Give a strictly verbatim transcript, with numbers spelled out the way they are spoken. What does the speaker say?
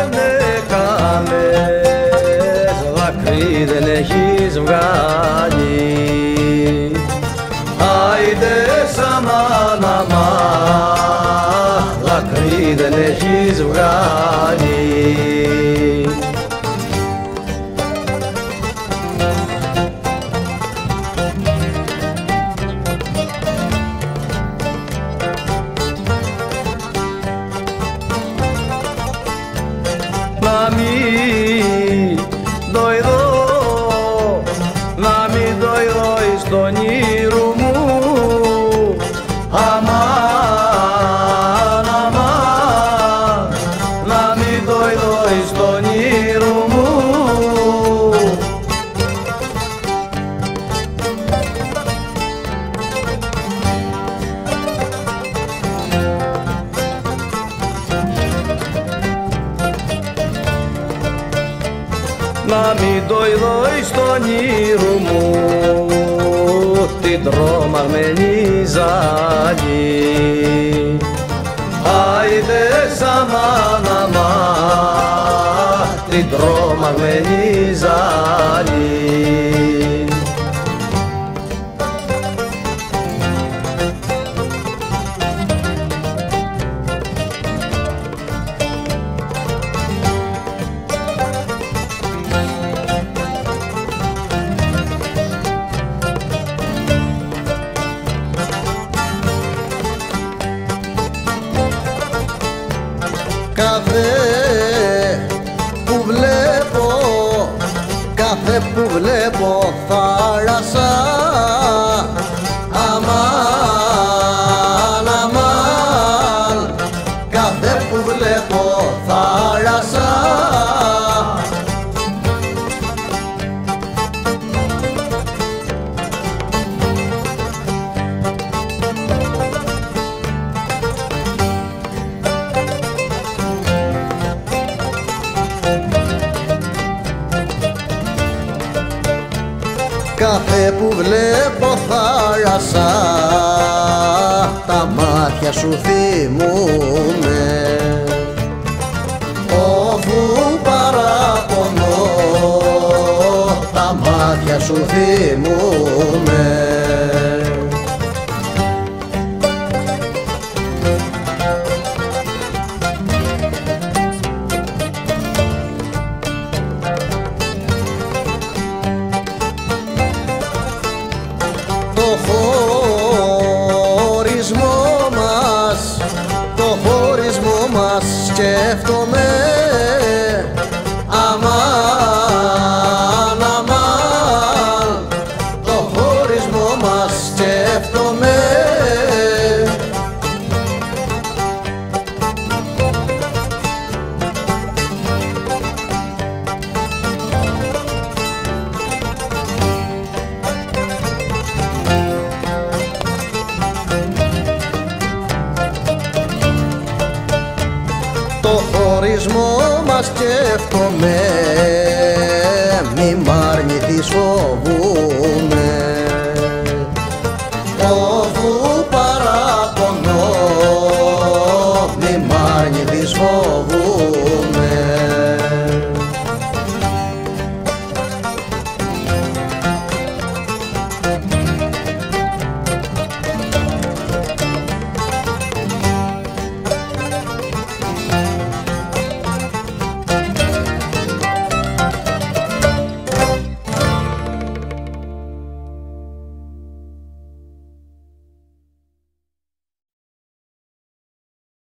έκαμες, δάκρυ δεν έχεις βγάλει. Άιντε αμάν αμάν, δάκρυ δεν έχεις βγάλει. Να μην δοειδώ, να μην δοειδώ εις τον ήρου μου. Αμάν, αμάν, να μην δοειδώ εις τον ήρου μου. Να μην το ειδώ εις τον ήρου μου την τρομαγμένη ζάλη. Άιδες αμάν αμάν, την τρομαγμένη ζάλη. Κάθε που βλέπω, κάθε που βλέπω θάλασσα. Αμάν, αμάν, κάθε που βλέπω θάλασσα. Κάθε που βλέπω θάλασσα, τα μάτια σου θυμούμαι. Όπου παραπονώ, τα μάτια σου θυμούμαι. Το χωρισμό μας, το χωρισμό μας σκέφτομαι. Αμάν, αμάν, το χωρισμό μας σκέφτομαι. Το χωρισμό μας σκέφτομαι, μη μ' αρνηθείς.